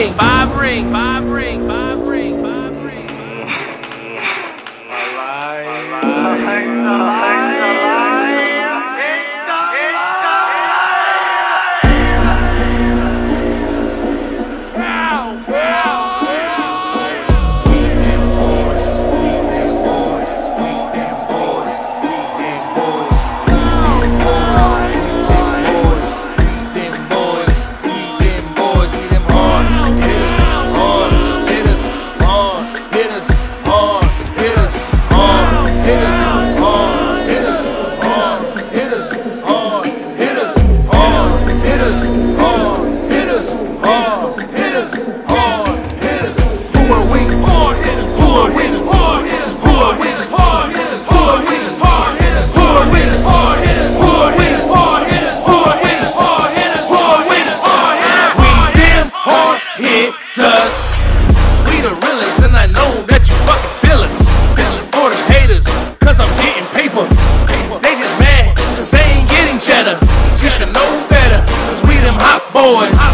rings, 5 rings, 5 rings, 5 rings, 5 rings. And I know that you fucking feel us. This is for the haters, cause I'm getting paper. They just mad, cause they ain't getting cheddar. You should know better, cause we them hot boys.